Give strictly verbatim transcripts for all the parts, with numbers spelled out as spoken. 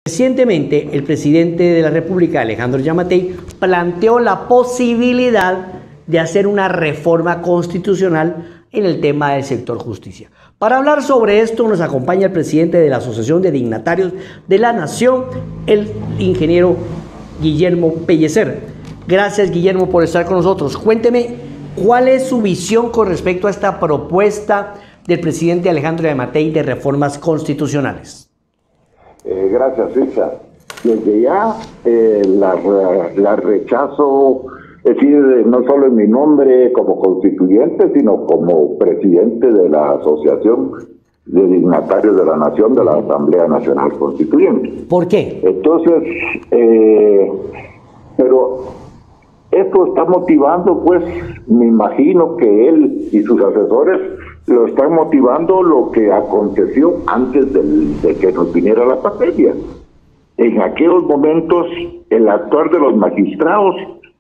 Recientemente, el presidente de la República, Alejandro Giammattei, planteó la posibilidad de hacer una reforma constitucional en el tema del sector justicia. Para hablar sobre esto nos acompaña el presidente de la Asociación de Dignatarios de la Nación, el ingeniero Guillermo Pellecer. Gracias, Guillermo, por estar con nosotros. Cuénteme, ¿cuál es su visión con respecto a esta propuesta del presidente Alejandro Giammattei de reformas constitucionales? Eh, gracias, Richard. Desde ya eh, la, la rechazo, es decir, no solo en mi nombre como constituyente, sino como presidente de la Asociación de Dignatarios de la Nación de la Asamblea Nacional Constituyente. ¿Por qué? Entonces, eh, pero esto está motivando, pues, me imagino que él y sus asesores lo están motivando lo que aconteció antes del, de que nos viniera la pandemia. En aquellos momentos, el actuar de los magistrados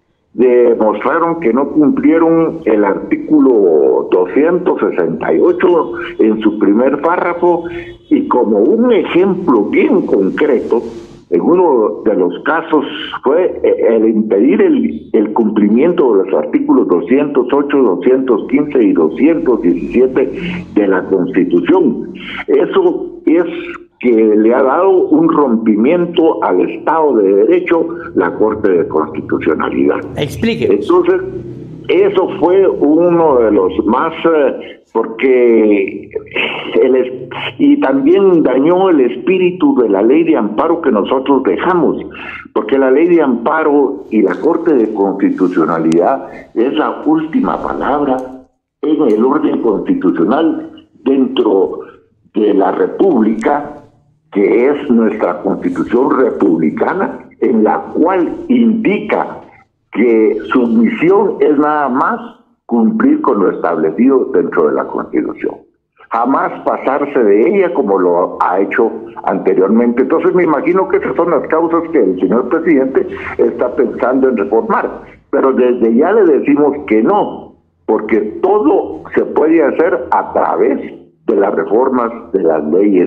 demostraron que no cumplieron el artículo doscientos sesenta y ocho en su primer párrafo, y como un ejemplo bien concreto, en uno de los casos fue el impedir el, el cumplimiento de los artículos doscientos ocho, doscientos quince y doscientos diecisiete de la Constitución. Eso es que le ha dado un rompimiento al Estado de Derecho la Corte de Constitucionalidad. Explique. Entonces, eso fue uno de los más, eh, porque el, y también dañó el espíritu de la ley de amparo que nosotros dejamos, porque la ley de amparo y la Corte de Constitucionalidad es la última palabra en el orden constitucional dentro de la República, que es nuestra Constitución republicana, en la cual indica que su misión es nada más cumplir con lo establecido dentro de la Constitución, jamás pasarse de ella como lo ha hecho anteriormente. Entonces me imagino que esas son las causas que el señor presidente está pensando en reformar, pero desde ya le decimos que no, porque todo se puede hacer a través de las reformas de las leyes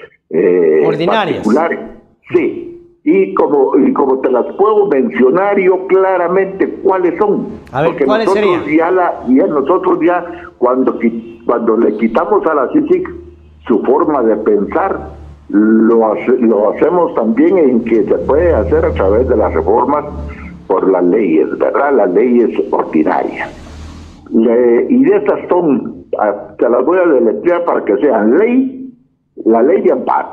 eh, ordinarias. Particulares. Sí. Y como, y como te las puedo mencionar yo claramente cuáles son. A ver, porque ¿cuáles nosotros serían? ya la, ya nosotros ya cuando, cuando le quitamos a la C I C I C su forma de pensar, lo, hace, lo hacemos también en que se puede hacer a través de las reformas por las leyes, ¿verdad? Las leyes ordinarias. Le, y de estas son, te las voy a deletrear para que sean ley, la ley de amparo,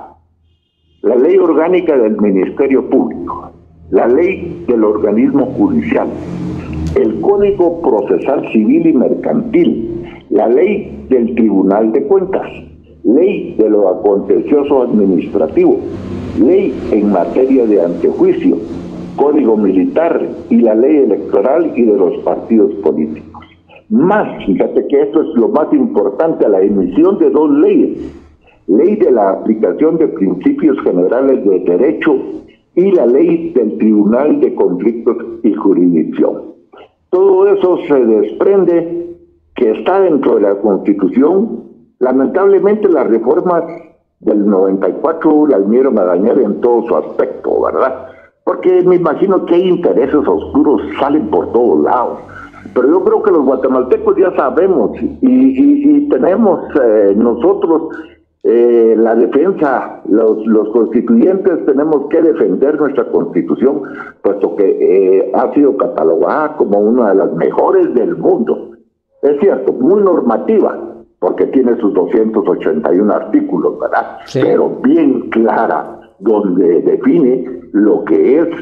la ley orgánica del Ministerio Público, la ley del organismo judicial, el Código Procesal Civil y Mercantil, la ley del Tribunal de Cuentas, ley de lo contencioso administrativo, ley en materia de antejuicio, Código Militar y la ley electoral y de los partidos políticos. Más, fíjate que esto es lo más importante, la emisión de dos leyes: ley de la aplicación de principios generales de derecho y la ley del Tribunal de Conflictos y Jurisdicción. Todo eso se desprende que está dentro de la Constitución. Lamentablemente las reformas del noventa y cuatro las vinieron a dañar en todo su aspecto, ¿verdad? Porque me imagino que hay intereses oscuros, salen por todos lados. Pero yo creo que los guatemaltecos ya sabemos y, y, y tenemos eh, nosotros Eh, la defensa, los, los constituyentes tenemos que defender nuestra Constitución, puesto que eh, ha sido catalogada como una de las mejores del mundo. Es cierto, muy normativa, porque tiene sus doscientos ochenta y uno artículos, ¿verdad? Sí. Pero bien clara, donde define lo que es,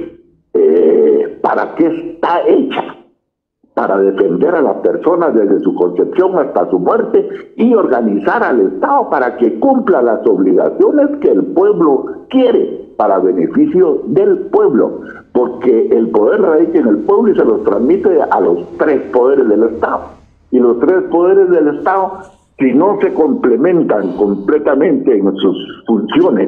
eh, para qué está hecha, para defender a la persona desde su concepción hasta su muerte y organizar al Estado para que cumpla las obligaciones que el pueblo quiere para beneficio del pueblo, porque el poder radica en el pueblo y se los transmite a los tres poderes del Estado. Y los tres poderes del Estado, si no se complementan completamente en sus funciones,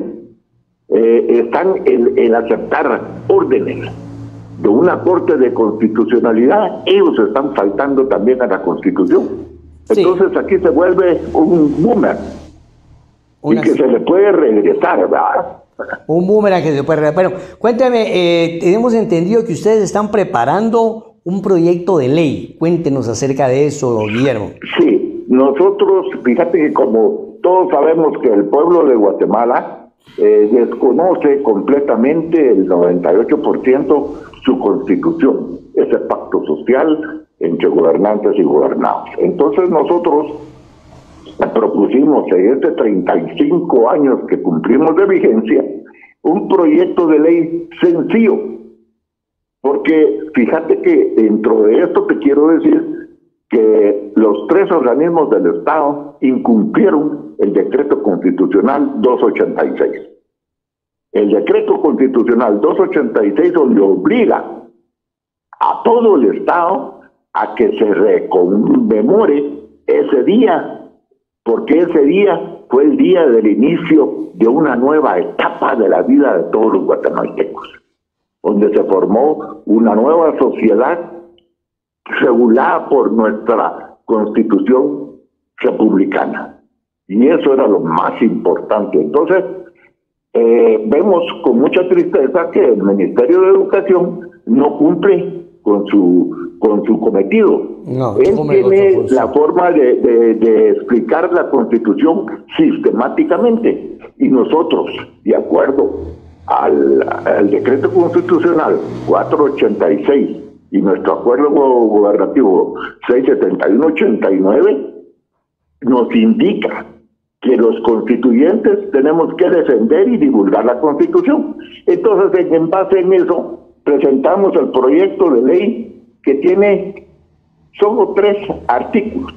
eh, están en, en aceptar órdenes de una Corte de Constitucionalidad, ellos están faltando también a la Constitución. Sí. Entonces aquí se vuelve un boomerang y que se le puede regresar, ¿verdad? Un boomerang que se puede regresar. Bueno, cuéntame, eh, tenemos entendido que ustedes están preparando un proyecto de ley. Cuéntenos acerca de eso, Guillermo. Sí, nosotros, fíjate que como todos sabemos que el pueblo de Guatemala eh, desconoce completamente el noventa y ocho por ciento su constitución, ese pacto social entre gobernantes y gobernados. Entonces nosotros propusimos en este treinta y cinco años que cumplimos de vigencia un proyecto de ley sencillo, porque fíjate que dentro de esto te quiero decir que los tres organismos del Estado incumplieron el decreto constitucional doscientos ochenta y seis. El decreto constitucional doscientos ochenta y seis donde obliga a todo el Estado a que se reconmemore ese día, porque ese día fue el día del inicio de una nueva etapa de la vida de todos los guatemaltecos, donde se formó una nueva sociedad regulada por nuestra Constitución republicana. Y eso era lo más importante. Entonces, eh, vemos con mucha tristeza que el Ministerio de Educación no cumple con su con su cometido. No, Él tiene la forma de, de, de explicar la Constitución sistemáticamente, y nosotros, de acuerdo al, al decreto constitucional cuatrocientos ochenta y seis y nuestro acuerdo gubernativo seiscientos setenta y uno ochenta y nueve, nos indica que los constituyentes tenemos que defender y divulgar la Constitución. Entonces, en base en eso, presentamos el proyecto de ley que tiene solo tres artículos,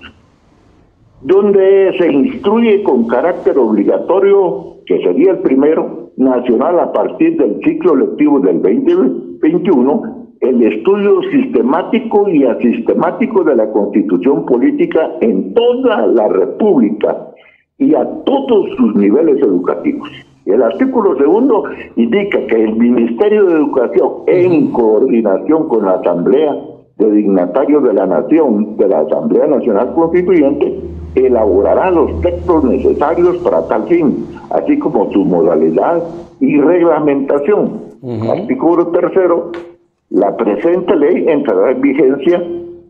donde se instruye con carácter obligatorio, que sería el primero, nacional a partir del ciclo lectivo del veinte veintiuno, el estudio sistemático y asistemático de la Constitución política en toda la República y a todos sus niveles educativos. El artículo segundo indica que el Ministerio de Educación, en coordinación con la Asamblea de Dignatarios de la Nación, de la Asamblea Nacional Constituyente, elaborará los textos necesarios para tal fin, así como su modalidad y reglamentación. Uh-huh. Artículo tercero, la presente ley entrará en vigencia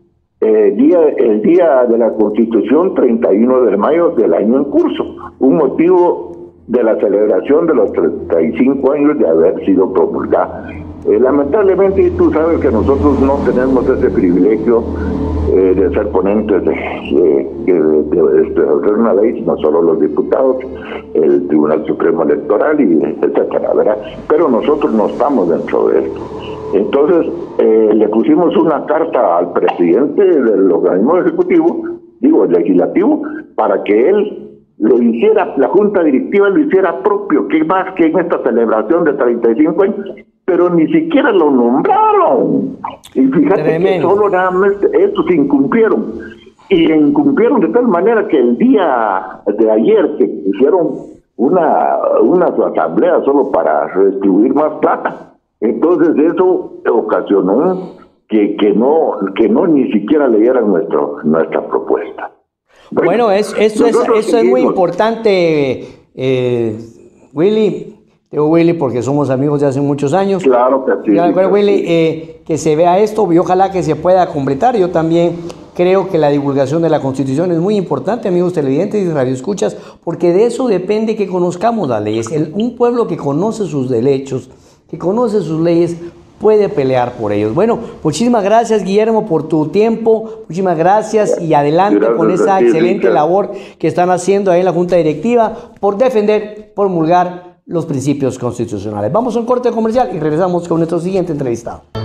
eh, día, el día de la Constitución, treinta y uno de mayo del año en curso, un motivo de la celebración de los treinta y cinco años de haber sido promulgada. Eh, lamentablemente, tú sabes que nosotros no tenemos ese privilegio eh, de ser ponentes de, de, de, de, de hacer una ley, sino solo los diputados, el Tribunal Supremo Electoral, y etcétera, ¿verdad? Pero nosotros no estamos dentro de esto. Entonces, eh, le pusimos una carta al presidente del organismo ejecutivo, digo, legislativo, para que él lo hiciera, la Junta Directiva lo hiciera propio, que más que en esta celebración de treinta y cinco años, pero ni siquiera lo nombraron. Y fíjate Tremendo. que solo nada más estos incumplieron. Y incumplieron de tal manera que el día de ayer que hicieron una, una asamblea solo para distribuir más plata, entonces eso ocasionó que, que, no, que no ni siquiera leyeran nuestro, nuestra propuesta. Bueno, bueno es, eso, es, eso es muy importante, eh, Willy. Digo Willy porque somos amigos de hace muchos años. Claro que sí. Claro, pero Willy, eh, que se vea esto y ojalá que se pueda completar. Yo también creo que la divulgación de la Constitución es muy importante, amigos televidentes y radioescuchas, porque de eso depende que conozcamos las leyes. El, un pueblo que conoce sus derechos, que conoce sus leyes, puede pelear por ellos. Bueno, muchísimas gracias, Guillermo, por tu tiempo. Muchísimas gracias y adelante gracias con esa excelente Richard. labor que están haciendo ahí en la Junta Directiva por defender, promulgar los principios constitucionales. Vamos a un corte comercial y regresamos con nuestro siguiente entrevistado.